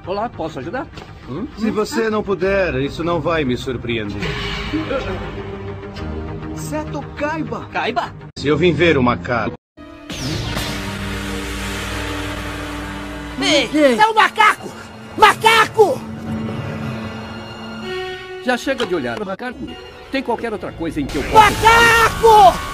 Olá, posso ajudar? Se você não puder, isso não vai me surpreender. Seto Kaiba! Kaiba? Se eu vim ver o macaco... Ei, é um macaco! Macaco! Já chega de olhar o macaco. Tem qualquer outra coisa em que eu possa... Macaco!